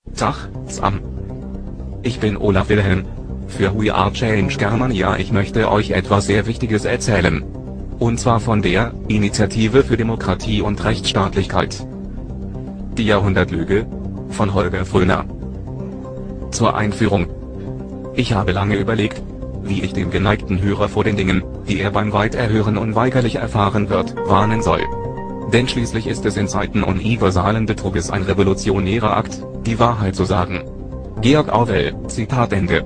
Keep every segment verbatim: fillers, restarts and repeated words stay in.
Tag, zusammen. Ich bin Olaf Wilhelm. Für We Are Change Germania. Ich möchte euch etwas sehr Wichtiges erzählen. Und zwar von der Initiative für Demokratie und Rechtsstaatlichkeit. Die Jahrhundertlüge von Holger Fröhner. Zur Einführung. Ich habe lange überlegt, wie ich den geneigten Hörer vor den Dingen, die er beim Weiterhören unweigerlich erfahren wird, warnen soll. Denn schließlich ist es in Zeiten universalen Betruges ein revolutionärer Akt, die Wahrheit zu sagen. Georg Orwell, Zitat Ende.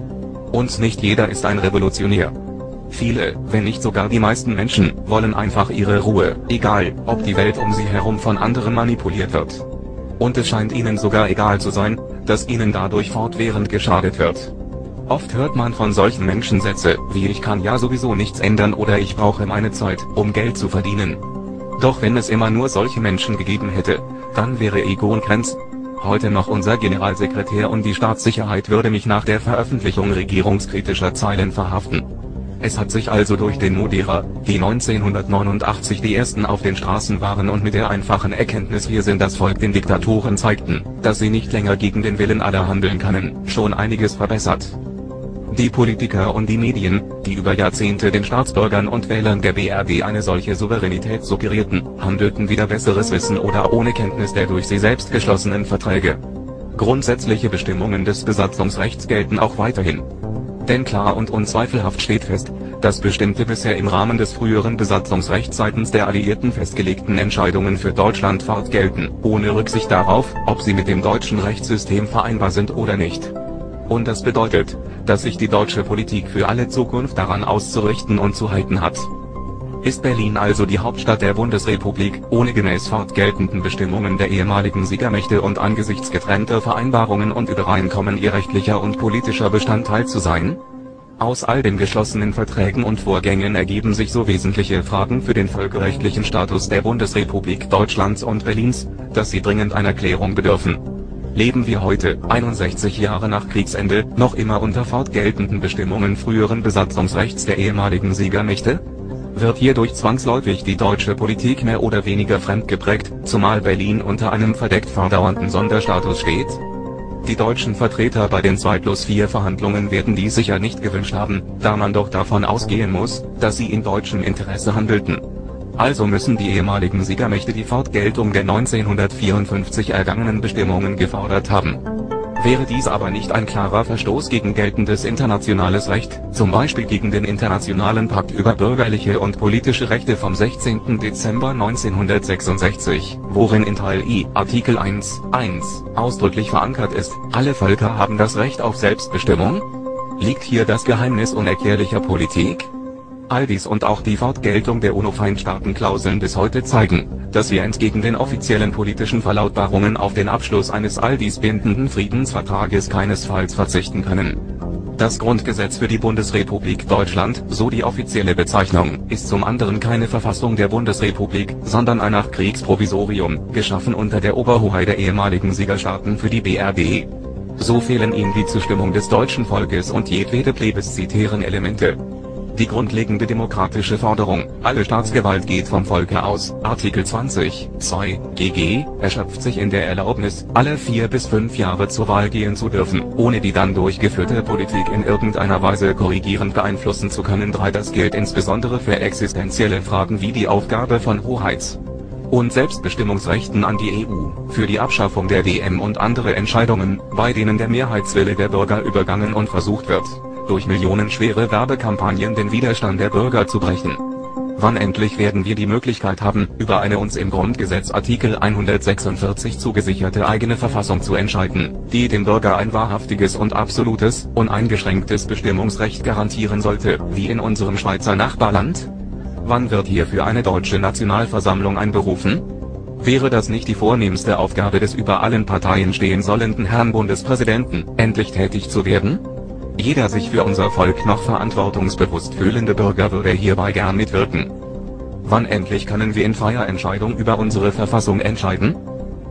Und nicht jeder ist ein Revolutionär. Viele, wenn nicht sogar die meisten Menschen, wollen einfach ihre Ruhe, egal, ob die Welt um sie herum von anderen manipuliert wird. Und es scheint ihnen sogar egal zu sein, dass ihnen dadurch fortwährend geschadet wird. Oft hört man von solchen Menschen Sätze, wie ich kann ja sowieso nichts ändern oder ich brauche meine Zeit, um Geld zu verdienen. Doch wenn es immer nur solche Menschen gegeben hätte, dann wäre Egon Krenz heute noch unser Generalsekretär und die Staatssicherheit würde mich nach der Veröffentlichung regierungskritischer Zeilen verhaften. Es hat sich also durch den Moderer, die neunzehnhundertneunundachtzig die ersten auf den Straßen waren und mit der einfachen Erkenntnis wir sind das Volk den Diktatoren zeigten, dass sie nicht länger gegen den Willen aller handeln können, schon einiges verbessert. Die Politiker und die Medien, die über Jahrzehnte den Staatsbürgern und Wählern der B R D eine solche Souveränität suggerierten, handelten wider besseres Wissen oder ohne Kenntnis der durch sie selbst geschlossenen Verträge. Grundsätzliche Bestimmungen des Besatzungsrechts gelten auch weiterhin. Denn klar und unzweifelhaft steht fest, dass bestimmte bisher im Rahmen des früheren Besatzungsrechts seitens der Alliierten festgelegten Entscheidungen für Deutschland fortgelten, ohne Rücksicht darauf, ob sie mit dem deutschen Rechtssystem vereinbar sind oder nicht. Und das bedeutet, dass sich die deutsche Politik für alle Zukunft daran auszurichten und zu halten hat. Ist Berlin also die Hauptstadt der Bundesrepublik, ohne gemäß fortgeltenden Bestimmungen der ehemaligen Siegermächte und angesichts getrennter Vereinbarungen und Übereinkommen ihr rechtlicher und politischer Bestandteil zu sein? Aus all den geschlossenen Verträgen und Vorgängen ergeben sich so wesentliche Fragen für den völkerrechtlichen Status der Bundesrepublik Deutschlands und Berlins, dass sie dringend einer Klärung bedürfen. Leben wir heute, einundsechzig Jahre nach Kriegsende, noch immer unter fortgeltenden Bestimmungen früheren Besatzungsrechts der ehemaligen Siegermächte? Wird hierdurch zwangsläufig die deutsche Politik mehr oder weniger fremdgeprägt, zumal Berlin unter einem verdeckt fortdauernden Sonderstatus steht? Die deutschen Vertreter bei den zwei plus vier Verhandlungen werden dies sicher nicht gewünscht haben, da man doch davon ausgehen muss, dass sie in deutschem Interesse handelten. Also müssen die ehemaligen Siegermächte die Fortgeltung der neunzehnhundertvierundfünfzig ergangenen Bestimmungen gefordert haben. Wäre dies aber nicht ein klarer Verstoß gegen geltendes internationales Recht, zum Beispiel gegen den Internationalen Pakt über bürgerliche und politische Rechte vom sechzehnten Dezember neunzehnhundertsechsundsechzig, worin in Teil I, Artikel eins Punkt eins, ausdrücklich verankert ist, alle Völker haben das Recht auf Selbstbestimmung? Liegt hier das Geheimnis unerklärlicher Politik? All dies und auch die Fortgeltung der UNO-Feinstaatenklauseln bis heute zeigen, dass wir entgegen den offiziellen politischen Verlautbarungen auf den Abschluss eines all dies bindenden Friedensvertrages keinesfalls verzichten können. Das Grundgesetz für die Bundesrepublik Deutschland, so die offizielle Bezeichnung, ist zum anderen keine Verfassung der Bundesrepublik, sondern ein Nachkriegsprovisorium, geschaffen unter der Oberhoheit der ehemaligen Siegerstaaten für die B R D. So fehlen ihm die Zustimmung des deutschen Volkes und jedwede plebiszitären Elemente. Die grundlegende demokratische Forderung, alle Staatsgewalt geht vom Volke aus, Artikel zwanzig, zwei, G G, erschöpft sich in der Erlaubnis, alle vier bis fünf Jahre zur Wahl gehen zu dürfen, ohne die dann durchgeführte Politik in irgendeiner Weise korrigierend beeinflussen zu können. drei Das gilt insbesondere für existenzielle Fragen wie die Aufgabe von Hoheits- und Selbstbestimmungsrechten an die E U, für die Abschaffung der D M und andere Entscheidungen, bei denen der Mehrheitswille der Bürger übergangen und versucht wird, durch millionenschwere Werbekampagnen den Widerstand der Bürger zu brechen. Wann endlich werden wir die Möglichkeit haben, über eine uns im Grundgesetz Artikel hundertsechsundvierzig zugesicherte eigene Verfassung zu entscheiden, die dem Bürger ein wahrhaftiges und absolutes, uneingeschränktes Bestimmungsrecht garantieren sollte, wie in unserem Schweizer Nachbarland? Wann wird hierfür eine deutsche Nationalversammlung einberufen? Wäre das nicht die vornehmste Aufgabe des über allen Parteien stehen sollenden Herrn Bundespräsidenten, endlich tätig zu werden? Jeder sich für unser Volk noch verantwortungsbewusst fühlende Bürger würde hierbei gern mitwirken. Wann endlich können wir in freier Entscheidung über unsere Verfassung entscheiden?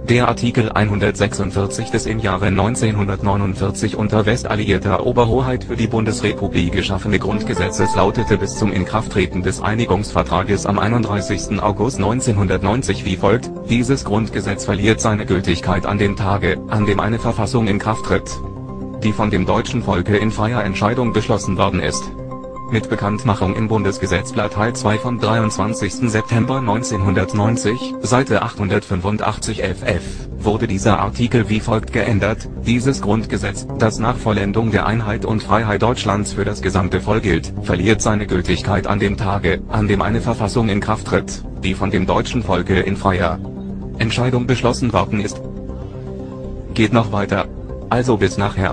Der Artikel hundertsechsundvierzig des im Jahre neunzehnhundertneunundvierzig unter westalliierter Oberhoheit für die Bundesrepublik geschaffene Grundgesetzes lautete bis zum Inkrafttreten des Einigungsvertrages am einunddreißigsten August neunzehnhundertneunzig wie folgt: Dieses Grundgesetz verliert seine Gültigkeit an dem Tage, an dem eine Verfassung in Kraft tritt, die von dem deutschen Volke in freier Entscheidung beschlossen worden ist. Mit Bekanntmachung im Bundesgesetzblatt Teil zwei vom dreiundzwanzigsten September neunzehnhundertneunzig, Seite achthundertfünfundachtzig F F, wurde dieser Artikel wie folgt geändert: Dieses Grundgesetz, das nach Vollendung der Einheit und Freiheit Deutschlands für das gesamte Volk gilt, verliert seine Gültigkeit an dem Tage, an dem eine Verfassung in Kraft tritt, die von dem deutschen Volke in freier Entscheidung beschlossen worden ist. Geht noch weiter. Also bis nachher.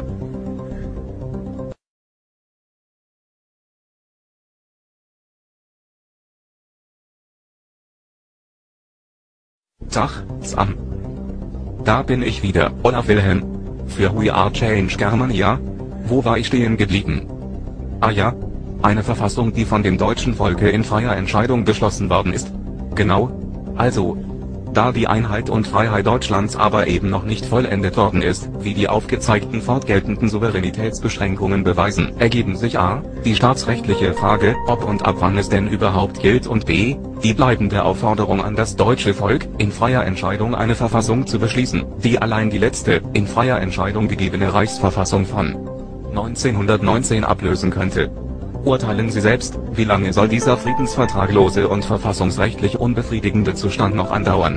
Tag, Sam. Da bin ich wieder, Olaf Wilhelm. Für We Are Change Germania. Wo war ich stehen geblieben? Ah ja. Eine Verfassung, die von dem deutschen Volke in freier Entscheidung beschlossen worden ist. Genau. Also, da die Einheit und Freiheit Deutschlands aber eben noch nicht vollendet worden ist, wie die aufgezeigten fortgeltenden Souveränitätsbeschränkungen beweisen, ergeben sich a. die staatsrechtliche Frage, ob und ab wann es denn überhaupt gilt, und b. die bleibende Aufforderung an das deutsche Volk, in freier Entscheidung eine Verfassung zu beschließen, die allein die letzte, in freier Entscheidung gegebene Reichsverfassung von neunzehnhundertneunzehn ablösen könnte. Urteilen Sie selbst, wie lange soll dieser friedensvertraglose und verfassungsrechtlich unbefriedigende Zustand noch andauern?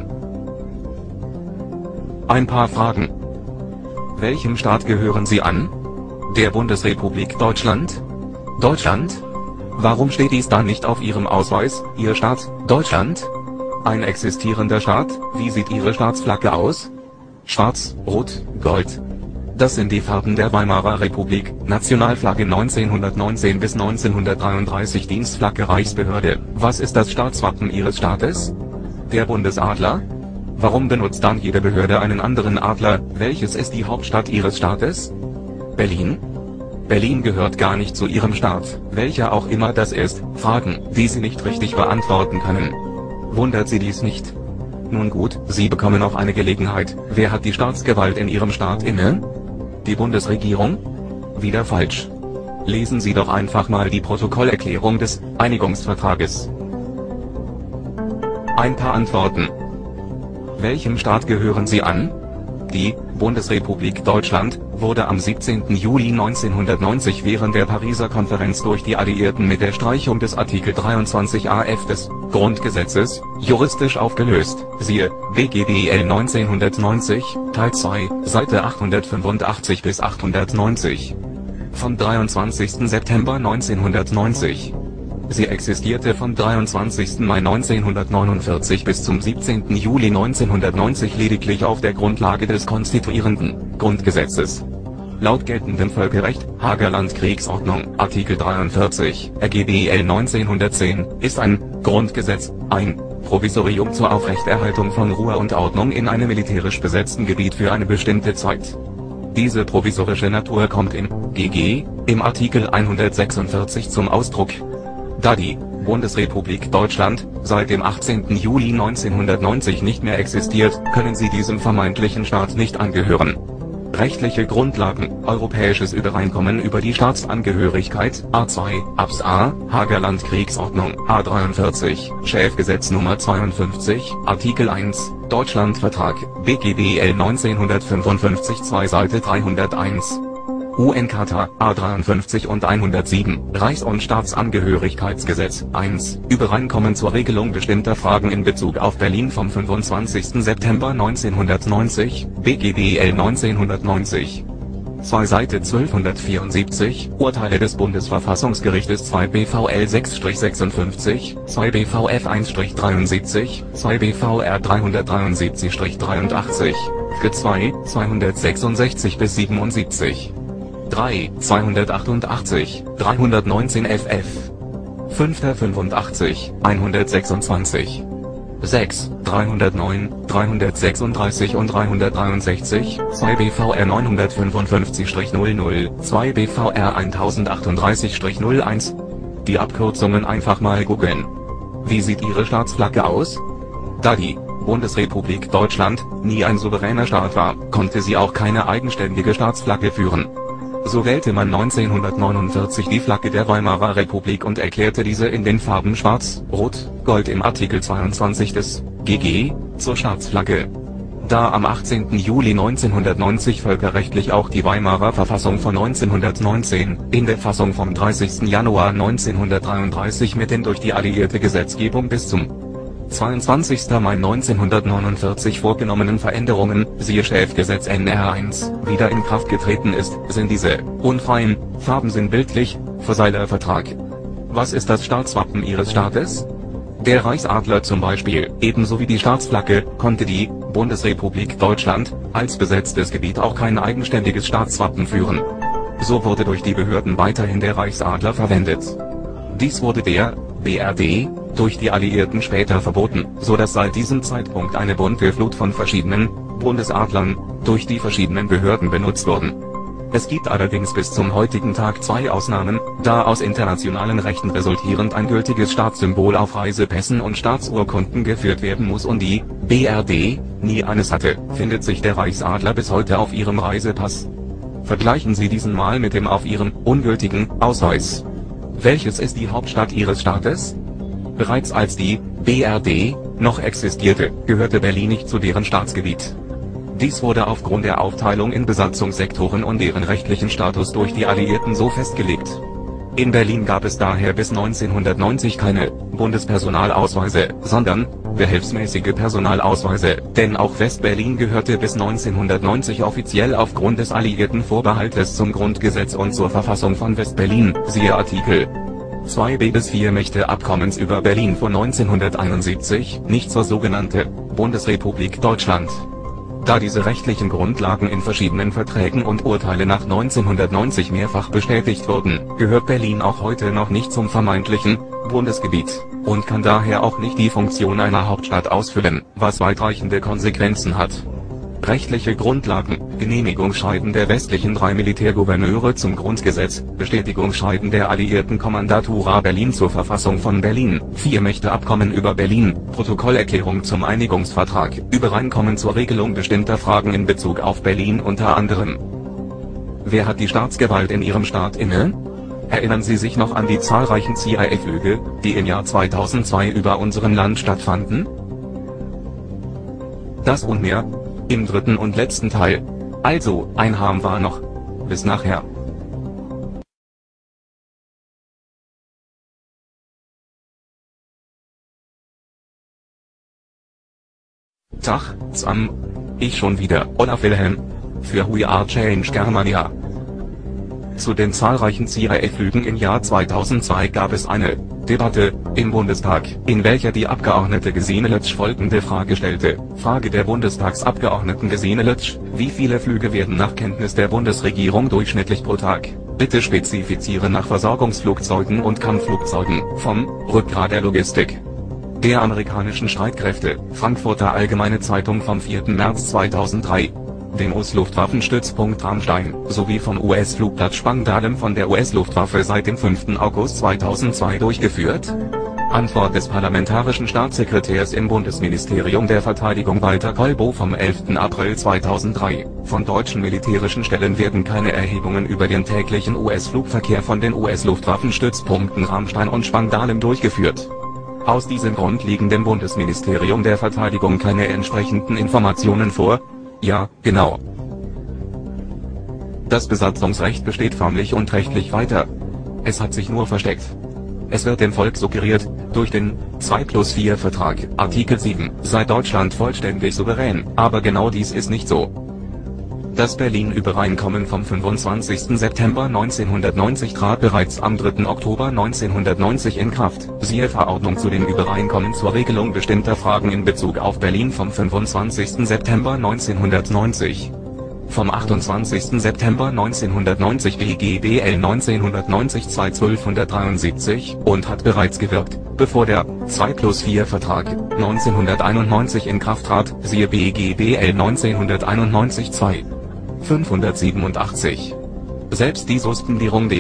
Ein paar Fragen. Welchem Staat gehören Sie an? Der Bundesrepublik Deutschland? Deutschland? Warum steht dies dann nicht auf Ihrem Ausweis, Ihr Staat, Deutschland? Ein existierender Staat? Wie sieht Ihre Staatsflagge aus? Schwarz, Rot, Gold. Das sind die Farben der Weimarer Republik. Nationalflagge neunzehnhundertneunzehn bis neunzehnhundertdreiunddreißig Dienstflagge Reichsbehörde. Was ist das Staatswappen Ihres Staates? Der Bundesadler. Warum benutzt dann jede Behörde einen anderen Adler? Welches ist die Hauptstadt Ihres Staates? Berlin? Berlin gehört gar nicht zu Ihrem Staat, welcher auch immer das ist. Fragen, die Sie nicht richtig beantworten können. Wundert Sie dies nicht? Nun gut, Sie bekommen noch eine Gelegenheit. Wer hat die Staatsgewalt in Ihrem Staat inne? Die Bundesregierung? Wieder falsch. Lesen Sie doch einfach mal die Protokollerklärung des Einigungsvertrages. Ein paar Antworten. Welchem Staat gehören Sie an? Die Bundesrepublik Deutschland wurde am siebzehnten Juli neunzehnhundertneunzig während der Pariser Konferenz durch die Alliierten mit der Streichung des Artikel dreiundzwanzig a f des Grundgesetzes juristisch aufgelöst. Siehe B G B L neunzehnhundertneunzig, Teil zwei, Seite achthundertfünfundachtzig bis achthundertneunzig. Vom dreiundzwanzigsten September neunzehnhundertneunzig. Sie existierte vom dreiundzwanzigsten Mai neunzehnhundertneunundvierzig bis zum siebzehnten Juli neunzehnhundertneunzig lediglich auf der Grundlage des konstituierenden Grundgesetzes. Laut geltendem Völkerrecht, Haager Landkriegsordnung, Artikel dreiundvierzig, R G B L neunzehnhundertzehn, ist ein Grundgesetz ein Provisorium zur Aufrechterhaltung von Ruhe und Ordnung in einem militärisch besetzten Gebiet für eine bestimmte Zeit. Diese provisorische Natur kommt in G G im Artikel hundertsechsundvierzig zum Ausdruck. Da die Bundesrepublik Deutschland seit dem achtzehnten Juli neunzehnhundertneunzig nicht mehr existiert, können sie diesem vermeintlichen Staat nicht angehören. Rechtliche Grundlagen: Europäisches Übereinkommen über die Staatsangehörigkeit, A zwei, Abs A, Haager Landkriegsordnung, A dreiundvierzig, Schäfgesetz Nummer zweiundfünfzig, Artikel eins, Deutschlandvertrag, B G B L neunzehnhundertfünfundfünfzig zwei Seite dreihunderteins. U N-Charta, A dreiundfünfzig und hundertsieben, Reichs- und Staatsangehörigkeitsgesetz, eins, Übereinkommen zur Regelung bestimmter Fragen in Bezug auf Berlin vom fünfundzwanzigsten September neunzehnhundertneunzig, B G B L neunzehnhundertneunzig. zwei Seite zwölfhundertvierundsiebzig, Urteile des Bundesverfassungsgerichtes zwei B V L sechs sechsundfünfzig, zwei B V F eins dreiundsiebzig, zwei B V R dreihundertdreiundsiebzig dreiundachtzig, G zwei, zweihundertsechsundsechzig bis siebenundsiebzig. drei, zweihundertachtundachtzig, dreihundertneunzehn F F. fünf fünfundachtzig, hundertsechsundzwanzig. sechs, dreihundertneun, dreihundertsechsunddreißig und dreihundertdreiundsechzig, zwei B V R neunhundertfünfundfünfzig null null, zwei B V R tausendachtunddreißig null eins. Die Abkürzungen einfach mal googeln. Wie sieht Ihre Staatsflagge aus? Da die Bundesrepublik Deutschland nie ein souveräner Staat war, konnte sie auch keine eigenständige Staatsflagge führen. So wählte man neunzehnhundertneunundvierzig die Flagge der Weimarer Republik und erklärte diese in den Farben Schwarz, Rot, Gold im Artikel zweiundzwanzig des G G zur Staatsflagge. Da am achtzehnten Juli neunzehnhundertneunzig völkerrechtlich auch die Weimarer Verfassung von neunzehnhundertneunzehn, in der Fassung vom dreißigsten Januar neunzehnhundertdreiunddreißig mit den durch die alliierte Gesetzgebung bis zum zweiundzwanzigsten Mai neunzehnhundertneunundvierzig vorgenommenen Veränderungen, siehe Schäfgesetz N R eins, wieder in Kraft getreten ist, sind diese unfreien Farben sinnbildlich. Versailler Vertrag. Was ist das Staatswappen Ihres Staates? Der Reichsadler zum Beispiel, ebenso wie die Staatsflagge, konnte die Bundesrepublik Deutschland als besetztes Gebiet auch kein eigenständiges Staatswappen führen. So wurde durch die Behörden weiterhin der Reichsadler verwendet. Dies wurde der B R D durch die Alliierten später verboten, so dass seit diesem Zeitpunkt eine bunte Flut von verschiedenen Bundesadlern durch die verschiedenen Behörden benutzt wurden. Es gibt allerdings bis zum heutigen Tag zwei Ausnahmen, da aus internationalen Rechten resultierend ein gültiges Staatssymbol auf Reisepässen und Staatsurkunden geführt werden muss und die B R D nie eines hatte, findet sich der Reichsadler bis heute auf ihrem Reisepass. Vergleichen Sie diesen mal mit dem auf Ihrem ungültigen Ausweis. Welches ist die Hauptstadt Ihres Staates? Bereits als die B R D noch existierte, gehörte Berlin nicht zu deren Staatsgebiet. Dies wurde aufgrund der Aufteilung in Besatzungssektoren und deren rechtlichen Status durch die Alliierten so festgelegt. In Berlin gab es daher bis neunzehnhundertneunzig keine Bundespersonalausweise, sondern behelfsmäßige Personalausweise, denn auch West-Berlin gehörte bis neunzehnhundertneunzig offiziell aufgrund des alliierten Vorbehaltes zum Grundgesetz und zur Verfassung von West-Berlin, siehe Artikel zwei b des Vier-Mächte-Abkommens über Berlin von neunzehnhunderteinundsiebzig, nicht zur sogenannten Bundesrepublik Deutschland. Da diese rechtlichen Grundlagen in verschiedenen Verträgen und Urteile nach neunzehnhundertneunzig mehrfach bestätigt wurden, gehört Berlin auch heute noch nicht zum vermeintlichen Bundesgebiet und kann daher auch nicht die Funktion einer Hauptstadt ausfüllen, was weitreichende Konsequenzen hat. Rechtliche Grundlagen: Genehmigungsschreiben der westlichen drei Militärgouverneure zum Grundgesetz, Bestätigungsschreiben der alliierten Kommandatura Berlin zur Verfassung von Berlin, Vier-Mächte-Abkommen über Berlin, Protokollerklärung zum Einigungsvertrag, Übereinkommen zur Regelung bestimmter Fragen in Bezug auf Berlin unter anderem. Wer hat die Staatsgewalt in Ihrem Staat inne? Erinnern Sie sich noch an die zahlreichen C I A-Flüge, die im Jahr zweitausendzwei über unserem Land stattfanden? Das und mehr im dritten und letzten Teil. Also, ein Harm war noch. Bis nachher. Tag, Sam. Ich schon wieder, Olaf Wilhelm. Für We Are Change Germania. Zu den zahlreichen C I A-Flügen im Jahr zweitausendzwei gab es eine Debatte im Bundestag, in welcher die Abgeordnete Gesine Lötsch folgende Frage stellte. Frage der Bundestagsabgeordneten Gesine Lötsch: Wie viele Flüge werden nach Kenntnis der Bundesregierung durchschnittlich pro Tag? Bitte spezifiziere nach Versorgungsflugzeugen und Kampfflugzeugen vom Rückgrat der Logistik der amerikanischen Streitkräfte. Frankfurter Allgemeine Zeitung vom vierten März zweitausenddrei. Dem U S-Luftwaffenstützpunkt Ramstein, sowie vom U S-Flugplatz Spangdahlem von der U S-Luftwaffe seit dem fünften August zweitausendzwei durchgeführt? Antwort des parlamentarischen Staatssekretärs im Bundesministerium der Verteidigung Walter Kolbow vom elften April zweitausenddrei. Von deutschen militärischen Stellen werden keine Erhebungen über den täglichen U S-Flugverkehr von den U S-Luftwaffenstützpunkten Ramstein und Spangdahlem durchgeführt. Aus diesem Grund liegen dem Bundesministerium der Verteidigung keine entsprechenden Informationen vor. Ja, genau. Das Besatzungsrecht besteht förmlich und rechtlich weiter. Es hat sich nur versteckt. Es wird dem Volk suggeriert, durch den zwei plus vier Vertrag, Artikel sieben, sei Deutschland vollständig souverän, aber genau dies ist nicht so. Das Berlin-Übereinkommen vom fünfundzwanzigsten September neunzehnhundertneunzig trat bereits am dritten Oktober neunzehnhundertneunzig in Kraft, siehe Verordnung zu dem Übereinkommen zur Regelung bestimmter Fragen in Bezug auf Berlin vom fünfundzwanzigsten September neunzehnhundertneunzig. Vom achtundzwanzigsten September neunzehnhundertneunzig B G B L neunzehnhundertneunzig zwei zwölfhundertdreiundsiebzig und hat bereits gewirkt, bevor der zwei plus vier Vertrag neunzehnhunderteinundneunzig in Kraft trat, siehe B G B L neunzehnhunderteinundneunzig zwei fünfhundertsiebenundachtzig. Selbst die Suspendierung der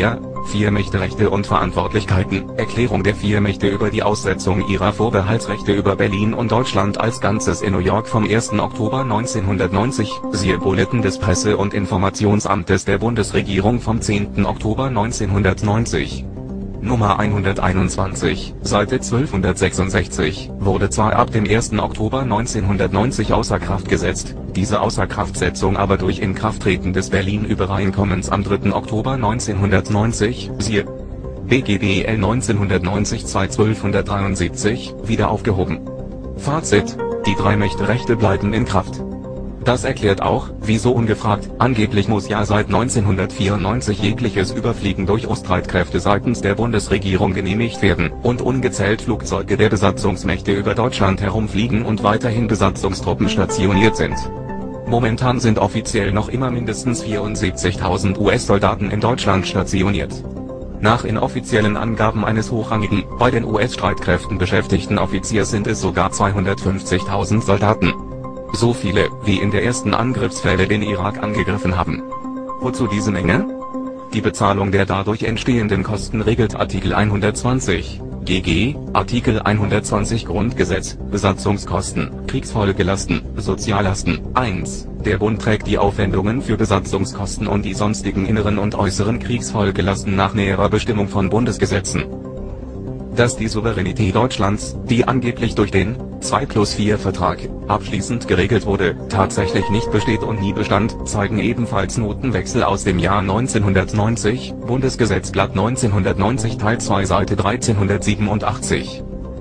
Vier Mächte-Rechte und Verantwortlichkeiten. Erklärung der vier Mächte über die Aussetzung ihrer Vorbehaltsrechte über Berlin und Deutschland als Ganzes in New York vom ersten Oktober neunzehnhundertneunzig. Siehe Bulletin des Presse- und Informationsamtes der Bundesregierung vom zehnten Oktober neunzehnhundertneunzig. Nummer hunderteinundzwanzig, Seite zwölfhundertsechsundsechzig, wurde zwar ab dem ersten Oktober neunzehnhundertneunzig außer Kraft gesetzt, diese Außerkraftsetzung aber durch Inkrafttreten des Berlin-Übereinkommens am dritten Oktober neunzehnhundertneunzig, siehe B G B L neunzehnhundertneunzig zwei zwölfhundertdreiundsiebzig, wieder aufgehoben. Fazit: Die drei Mächte-Rechte bleiben in Kraft. Das erklärt auch, wieso ungefragt, angeblich muss ja seit neunzehnhundertvierundneunzig jegliches Überfliegen durch Oststreitkräfte seitens der Bundesregierung genehmigt werden, und ungezählt Flugzeuge der Besatzungsmächte über Deutschland herumfliegen und weiterhin Besatzungstruppen stationiert sind. Momentan sind offiziell noch immer mindestens vierundsiebzigtausend U S-Soldaten in Deutschland stationiert. Nach inoffiziellen Angaben eines hochrangigen, bei den U S-Streitkräften beschäftigten Offiziers sind es sogar zweihundertfünfzigtausend Soldaten. So viele, wie in der ersten Angriffswelle den Irak angegriffen haben. Wozu diese Menge? Die Bezahlung der dadurch entstehenden Kosten regelt Artikel hundertzwanzig, G G, Artikel hundertzwanzig Grundgesetz, Besatzungskosten, Kriegsfolgelasten, Soziallasten. eins. Der Bund trägt die Aufwendungen für Besatzungskosten und die sonstigen inneren und äußeren Kriegsfolgelasten nach näherer Bestimmung von Bundesgesetzen. Dass die Souveränität Deutschlands, die angeblich durch den zwei plus vier Vertrag abschließend geregelt wurde, tatsächlich nicht besteht und nie bestand, zeigen ebenfalls Notenwechsel aus dem Jahr neunzehnhundertneunzig, Bundesgesetzblatt neunzehnhundertneunzig Teil zwei Seite dreizehnhundertsiebenundachtzig.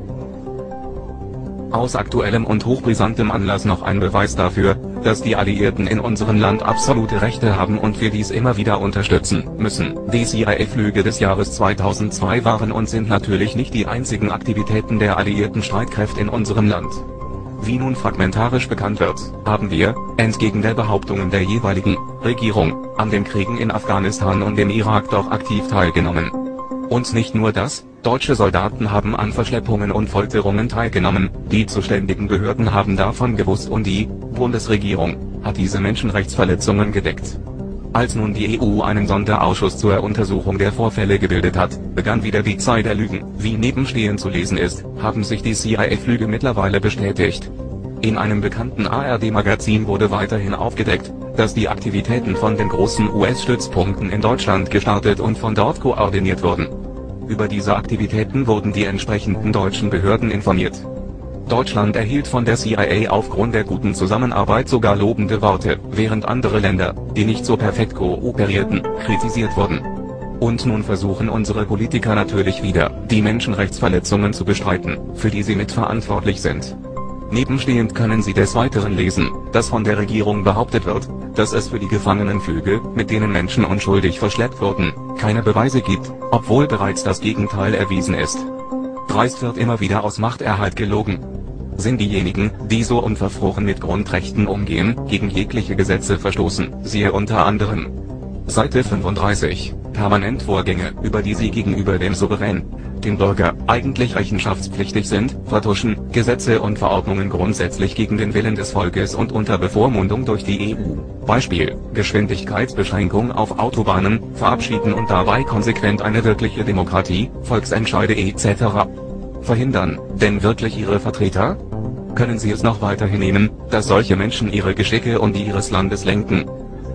Aus aktuellem und hochbrisantem Anlass noch ein Beweis dafür, dass die Alliierten in unserem Land absolute Rechte haben und wir dies immer wieder unterstützen müssen. Die C I A-Flüge des Jahres zweitausendzwei waren und sind natürlich nicht die einzigen Aktivitäten der alliierten Streitkräfte in unserem Land. Wie nun fragmentarisch bekannt wird, haben wir, entgegen der Behauptungen der jeweiligen Regierung, an den Kriegen in Afghanistan und dem Irak doch aktiv teilgenommen. Und nicht nur das, deutsche Soldaten haben an Verschleppungen und Folterungen teilgenommen, die zuständigen Behörden haben davon gewusst und die Bundesregierung hat diese Menschenrechtsverletzungen gedeckt. Als nun die E U einen Sonderausschuss zur Untersuchung der Vorfälle gebildet hat, begann wieder die Zeit der Lügen. Wie nebenstehend zu lesen ist, haben sich die C I A-Flüge mittlerweile bestätigt. In einem bekannten A R D-Magazin wurde weiterhin aufgedeckt, dass die Aktivitäten von den großen U S-Stützpunkten in Deutschland gestartet und von dort koordiniert wurden. Über diese Aktivitäten wurden die entsprechenden deutschen Behörden informiert. Deutschland erhielt von der C I A aufgrund der guten Zusammenarbeit sogar lobende Worte, während andere Länder, die nicht so perfekt kooperierten, kritisiert wurden. Und nun versuchen unsere Politiker natürlich wieder, die Menschenrechtsverletzungen zu bestreiten, für die sie mitverantwortlich sind. Nebenstehend können Sie des Weiteren lesen, dass von der Regierung behauptet wird, dass es für die Gefangenenflüge, mit denen Menschen unschuldig verschleppt wurden, keine Beweise gibt, obwohl bereits das Gegenteil erwiesen ist. Dreist wird immer wieder aus Machterhalt gelogen. Sind diejenigen, die so unverfroren mit Grundrechten umgehen, gegen jegliche Gesetze verstoßen, siehe unter anderem Seite fünfunddreißig, permanent Vorgänge, über die sie gegenüber dem Souverän, dem Bürger, eigentlich rechenschaftspflichtig sind, vertuschen, Gesetze und Verordnungen grundsätzlich gegen den Willen des Volkes und unter Bevormundung durch die E U, Beispiel, Geschwindigkeitsbeschränkung auf Autobahnen, verabschieden und dabei konsequent eine wirkliche Demokratie, Volksentscheide et cetera verhindern, denn wirklich ihre Vertreter? Können sie es noch weiter hinnehmen, dass solche Menschen ihre Geschicke und die ihres Landes lenken?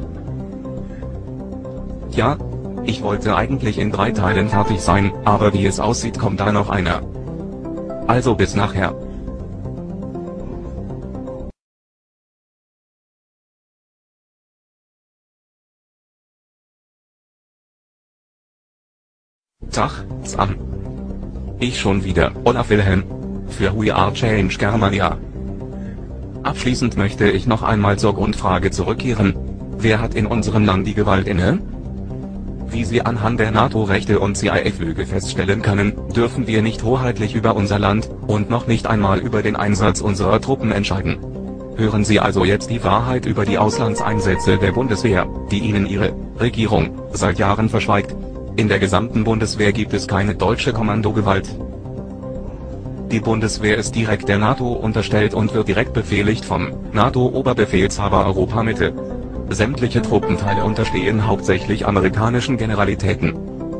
Ja, ich wollte eigentlich in drei Teilen fertig sein, aber wie es aussieht kommt da noch einer. Also bis nachher. Tag, Sam. Ich schon wieder, Olaf Wilhelm. Für We Are Change Germania. Abschließend möchte ich noch einmal zur Grundfrage zurückkehren. Wer hat in unserem Land die Gewalt inne? Wie Sie anhand der NATO-Rechte und C I A-Flüge feststellen können, dürfen wir nicht hoheitlich über unser Land, und noch nicht einmal über den Einsatz unserer Truppen entscheiden. Hören Sie also jetzt die Wahrheit über die Auslandseinsätze der Bundeswehr, die Ihnen Ihre Regierung seit Jahren verschweigt. In der gesamten Bundeswehr gibt es keine deutsche Kommandogewalt. Die Bundeswehr ist direkt der NATO unterstellt und wird direkt befehligt vom NATO-Oberbefehlshaber Europamitte. Sämtliche Truppenteile unterstehen hauptsächlich amerikanischen Generalitäten.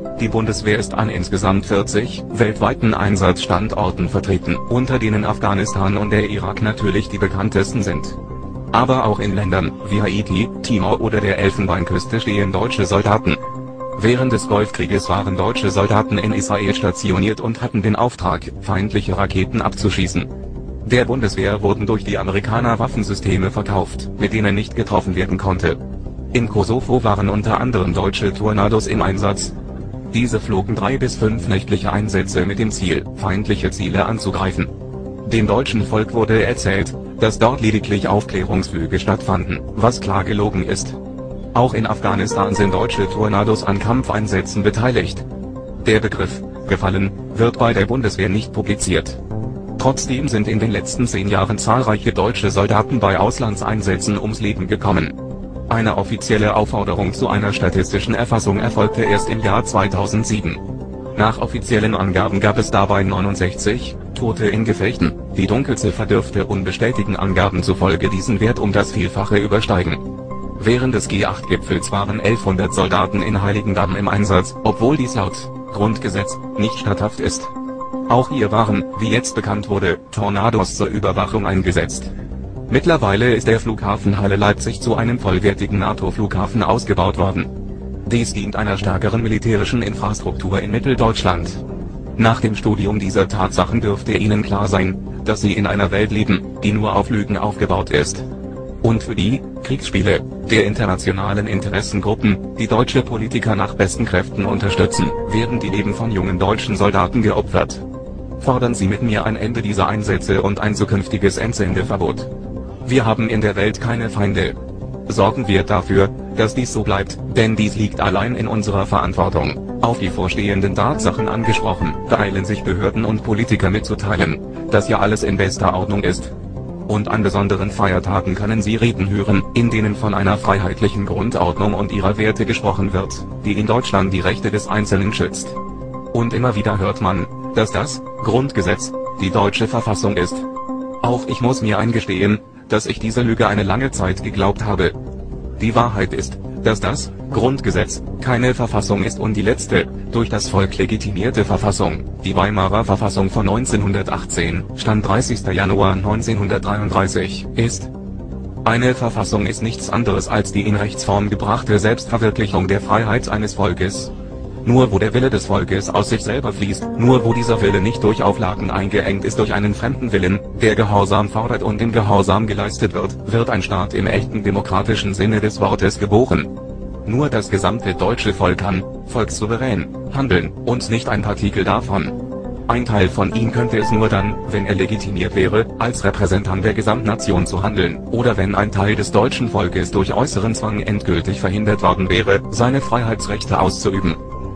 Die Bundeswehr ist an insgesamt vierzig weltweiten Einsatzstandorten vertreten, unter denen Afghanistan und der Irak natürlich die bekanntesten sind. Aber auch in Ländern wie Haiti, Timor oder der Elfenbeinküste stehen deutsche Soldaten. Während des Golfkrieges waren deutsche Soldaten in Israel stationiert und hatten den Auftrag, feindliche Raketen abzuschießen. Der Bundeswehr wurden durch die Amerikaner Waffensysteme verkauft, mit denen nicht getroffen werden konnte. In Kosovo waren unter anderem deutsche Tornados im Einsatz. Diese flogen drei bis fünf nächtliche Einsätze mit dem Ziel, feindliche Ziele anzugreifen. Dem deutschen Volk wurde erzählt, dass dort lediglich Aufklärungsflüge stattfanden, was klar gelogen ist. Auch in Afghanistan sind deutsche Tornados an Kampfeinsätzen beteiligt. Der Begriff »gefallen« wird bei der Bundeswehr nicht publiziert. Trotzdem sind in den letzten zehn Jahren zahlreiche deutsche Soldaten bei Auslandseinsätzen ums Leben gekommen. Eine offizielle Aufforderung zu einer statistischen Erfassung erfolgte erst im Jahr zweitausendsieben. Nach offiziellen Angaben gab es dabei neunundsechzig Tote in Gefechten, die Dunkelziffer dürfte unbestätigten Angaben zufolge diesen Wert um das Vielfache übersteigen. Während des G acht Gipfels waren elfhundert Soldaten in Heiligendamm im Einsatz, obwohl dies laut Grundgesetz nicht statthaft ist. Auch hier waren, wie jetzt bekannt wurde, Tornados zur Überwachung eingesetzt. Mittlerweile ist der Flughafen Halle-Leipzig zu einem vollwertigen NATO-Flughafen ausgebaut worden. Dies dient einer stärkeren militärischen Infrastruktur in Mitteldeutschland. Nach dem Studium dieser Tatsachen dürfte Ihnen klar sein, dass Sie in einer Welt leben, die nur auf Lügen aufgebaut ist. Und für die Kriegsspiele der internationalen Interessengruppen, die deutsche Politiker nach besten Kräften unterstützen, werden die Leben von jungen deutschen Soldaten geopfert. Fordern Sie mit mir ein Ende dieser Einsätze und ein zukünftiges Entsendeverbot. Wir haben in der Welt keine Feinde. Sorgen wir dafür, dass dies so bleibt, denn dies liegt allein in unserer Verantwortung. Auf die vorstehenden Tatsachen angesprochen, beeilen sich Behörden und Politiker mitzuteilen, dass ja alles in bester Ordnung ist. Und an besonderen Feiertagen können Sie Reden hören, in denen von einer freiheitlichen Grundordnung und ihrer Werte gesprochen wird, die in Deutschland die Rechte des Einzelnen schützt. Und immer wieder hört man, dass das Grundgesetz die deutsche Verfassung ist. Auch ich muss mir eingestehen, dass ich diese Lüge eine lange Zeit geglaubt habe. Die Wahrheit ist, dass das Grundgesetz keine Verfassung ist und die letzte, durch das Volk legitimierte Verfassung, die Weimarer Verfassung von neunzehnhundertachtzehn, Stand dreißigster Januar neunzehnhundertdreiunddreißig, ist. Eine Verfassung ist nichts anderes als die in Rechtsform gebrachte Selbstverwirklichung der Freiheit eines Volkes. Nur wo der Wille des Volkes aus sich selber fließt, nur wo dieser Wille nicht durch Auflagen eingeengt ist durch einen fremden Willen, der Gehorsam fordert und im Gehorsam geleistet wird, wird ein Staat im echten demokratischen Sinne des Wortes geboren. Nur das gesamte deutsche Volk kann, volkssouverän, handeln, und nicht ein Partikel davon. Ein Teil von ihm könnte es nur dann, wenn er legitimiert wäre, als Repräsentant der Gesamtnation zu handeln, oder wenn ein Teil des deutschen Volkes durch äußeren Zwang endgültig verhindert worden wäre, seine Freiheitsrechte auszuüben.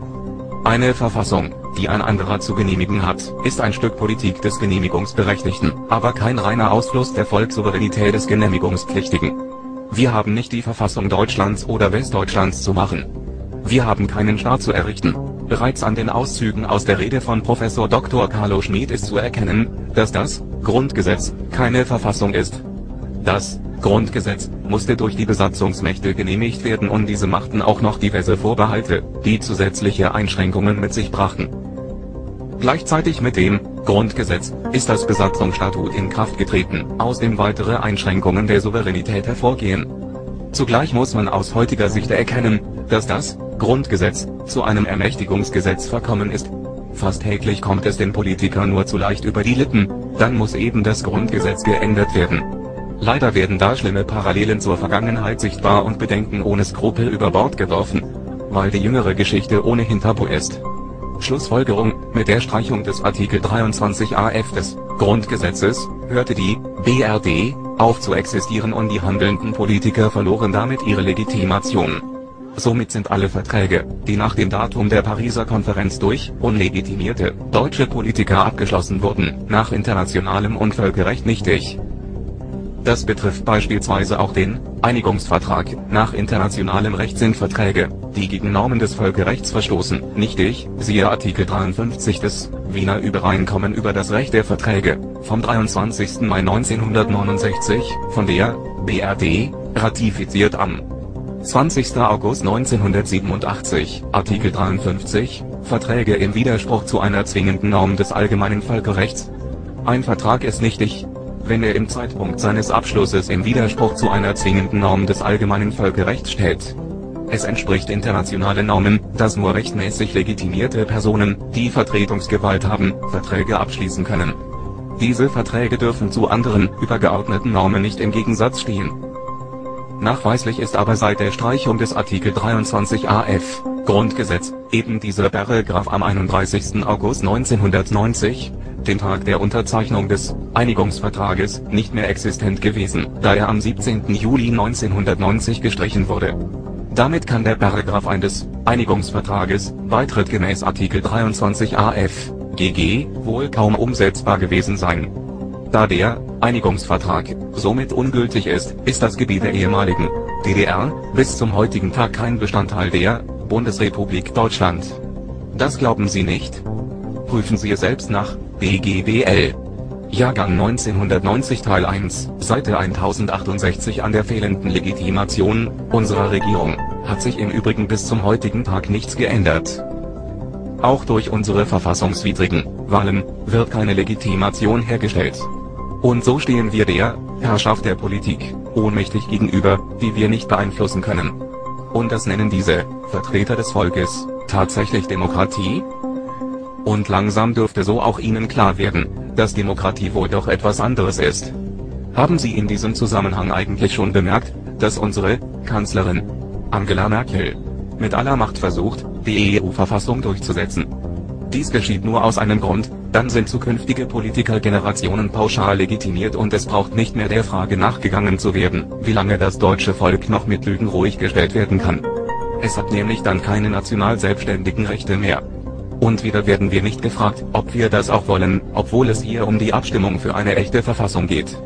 Eine Verfassung, die ein anderer zu genehmigen hat, ist ein Stück Politik des Genehmigungsberechtigten, aber kein reiner Ausfluss der Volkssouveränität des Genehmigungspflichtigen. Wir haben nicht die Verfassung Deutschlands oder Westdeutschlands zu machen. Wir haben keinen Staat zu errichten. Bereits an den Auszügen aus der Rede von Professor Doktor Carlo Schmid ist zu erkennen, dass das Grundgesetz keine Verfassung ist. Das Grundgesetz musste durch die Besatzungsmächte genehmigt werden und diese machten auch noch diverse Vorbehalte, die zusätzliche Einschränkungen mit sich brachten. Gleichzeitig mit dem Grundgesetz ist das Besatzungsstatut in Kraft getreten, aus dem weitere Einschränkungen der Souveränität hervorgehen. Zugleich muss man aus heutiger Sicht erkennen, dass das Grundgesetz zu einem Ermächtigungsgesetz verkommen ist. Fast täglich kommt es den Politikern nur zu leicht über die Lippen, dann muss eben das Grundgesetz geändert werden. Leider werden da schlimme Parallelen zur Vergangenheit sichtbar und Bedenken ohne Skrupel über Bord geworfen, weil die jüngere Geschichte ohnehin tabu ist. Schlussfolgerung: Mit der Streichung des Artikel dreiundzwanzig a f des Grundgesetzes hörte die B R D auf zu existieren und die handelnden Politiker verloren damit ihre Legitimation. Somit sind alle Verträge, die nach dem Datum der Pariser Konferenz durch unlegitimierte deutsche Politiker abgeschlossen wurden, nach internationalem und Völkerrecht nichtig. Das betrifft beispielsweise auch den Einigungsvertrag. Nach internationalem Recht sind Verträge, die gegen Normen des Völkerrechts verstoßen, nichtig, siehe Artikel dreiundfünfzig des Wiener Übereinkommen über das Recht der Verträge, vom dreiundzwanzigsten Mai neunzehnhundertneunundsechzig, von der B R D, ratifiziert am zwanzigster August neunzehnhundertsiebenundachtzig, Artikel dreiundfünfzig, Verträge im Widerspruch zu einer zwingenden Norm des allgemeinen Völkerrechts. Ein Vertrag ist nichtig, wenn er im Zeitpunkt seines Abschlusses im Widerspruch zu einer zwingenden Norm des allgemeinen Völkerrechts steht. Es entspricht internationalen Normen, dass nur rechtmäßig legitimierte Personen, die Vertretungsgewalt haben, Verträge abschließen können. Diese Verträge dürfen zu anderen, übergeordneten Normen nicht im Gegensatz stehen. Nachweislich ist aber seit der Streichung des Artikel dreiundzwanzig a f Grundgesetz, eben dieser Paragraph am einunddreißigsten August neunzehnhundertneunzig, dem Tag der Unterzeichnung des Einigungsvertrages, nicht mehr existent gewesen, da er am siebzehnten Juli neunzehnhundertneunzig gestrichen wurde. Damit kann der Paragraph eins des Einigungsvertrages, Beitritt gemäß Artikel dreiundzwanzig a f G G, wohl kaum umsetzbar gewesen sein. Da der Einigungsvertrag somit ungültig ist, ist das Gebiet der ehemaligen D D R bis zum heutigen Tag kein Bestandteil der Bundesrepublik Deutschland. Das glauben Sie nicht? Prüfen Sie es selbst nach. B G B L. Jahrgang neunzehnhundertneunzig Teil eins, Seite tausendachtsundsechzig. An der fehlenden Legitimation unserer Regierung hat sich im Übrigen bis zum heutigen Tag nichts geändert. Auch durch unsere verfassungswidrigen Wahlen wird keine Legitimation hergestellt. Und so stehen wir der Herrschaft der Politik ohnmächtig gegenüber, die wir nicht beeinflussen können. Und das nennen diese Vertreter des Volkes tatsächlich Demokratie? Und langsam dürfte so auch Ihnen klar werden, dass Demokratie wohl doch etwas anderes ist. Haben Sie in diesem Zusammenhang eigentlich schon bemerkt, dass unsere Kanzlerin Angela Merkel mit aller Macht versucht, die E U-Verfassung durchzusetzen? Dies geschieht nur aus einem Grund: Dann sind zukünftige Politikergenerationen pauschal legitimiert und es braucht nicht mehr der Frage nachgegangen zu werden, wie lange das deutsche Volk noch mit Lügen ruhig gestellt werden kann. Es hat nämlich dann keine national selbstständigen Rechte mehr. Und wieder werden wir nicht gefragt, ob wir das auch wollen, obwohl es hier um die Abstimmung für eine echte Verfassung geht.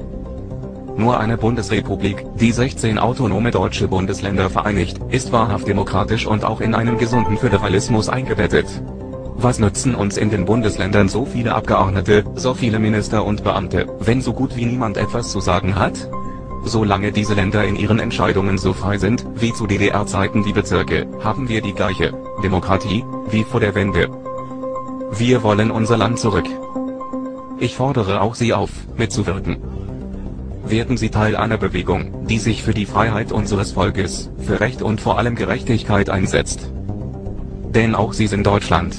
Nur eine Bundesrepublik, die sechzehn autonome deutsche Bundesländer vereinigt, ist wahrhaft demokratisch und auch in einen gesunden Föderalismus eingebettet. Was nützen uns in den Bundesländern so viele Abgeordnete, so viele Minister und Beamte, wenn so gut wie niemand etwas zu sagen hat? Solange diese Länder in ihren Entscheidungen so frei sind, wie zu D D R-Zeiten die Bezirke, haben wir die gleiche Demokratie wie vor der Wende. Wir wollen unser Land zurück. Ich fordere auch Sie auf, mitzuwirken. Werden Sie Teil einer Bewegung, die sich für die Freiheit unseres Volkes, für Recht und vor allem Gerechtigkeit einsetzt. Denn auch Sie sind Deutschland.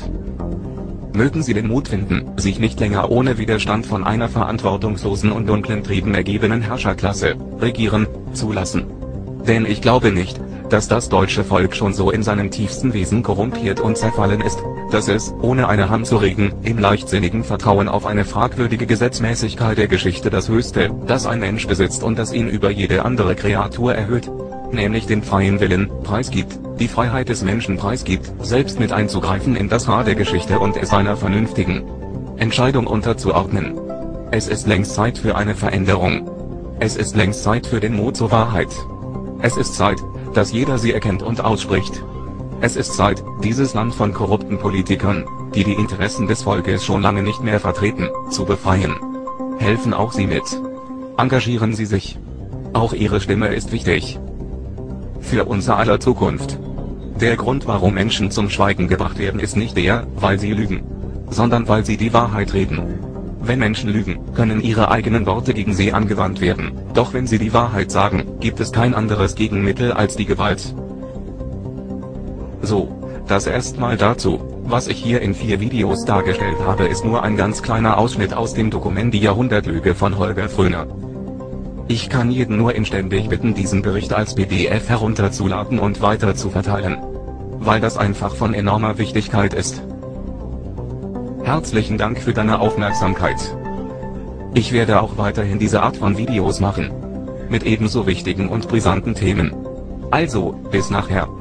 Mögen Sie den Mut finden, sich nicht länger ohne Widerstand von einer verantwortungslosen und dunklen Trieben ergebenen Herrscherklasse regieren zu lassen. Denn ich glaube nicht, dass das deutsche Volk schon so in seinem tiefsten Wesen korrumpiert und zerfallen ist, dass es, ohne eine Hand zu regen, im leichtsinnigen Vertrauen auf eine fragwürdige Gesetzmäßigkeit der Geschichte das Höchste, das ein Mensch besitzt und das ihn über jede andere Kreatur erhöht, nämlich den freien Willen, preisgibt, die Freiheit des Menschen preisgibt, selbst mit einzugreifen in das Haar der Geschichte und es einer vernünftigen Entscheidung unterzuordnen. Es ist längst Zeit für eine Veränderung. Es ist längst Zeit für den Mut zur Wahrheit. Es ist Zeit, dass jeder sie erkennt und ausspricht. Es ist Zeit, dieses Land von korrupten Politikern, die die Interessen des Volkes schon lange nicht mehr vertreten, zu befreien. Helfen auch Sie mit. Engagieren Sie sich. Auch Ihre Stimme ist wichtig. Für unser aller Zukunft. Der Grund, warum Menschen zum Schweigen gebracht werden, ist nicht der, weil sie lügen, sondern weil sie die Wahrheit reden. Wenn Menschen lügen, können ihre eigenen Worte gegen sie angewandt werden, doch wenn sie die Wahrheit sagen, gibt es kein anderes Gegenmittel als die Gewalt. So, das erstmal dazu. Was ich hier in vier Videos dargestellt habe, ist nur ein ganz kleiner Ausschnitt aus dem Dokument Die Jahrhundertlüge von Holger Fröhner. Ich kann jeden nur inständig bitten, diesen Bericht als P D F herunterzuladen und weiter zu verteilen. Weil das einfach von enormer Wichtigkeit ist. Herzlichen Dank für deine Aufmerksamkeit. Ich werde auch weiterhin diese Art von Videos machen. Mit ebenso wichtigen und brisanten Themen. Also, bis nachher.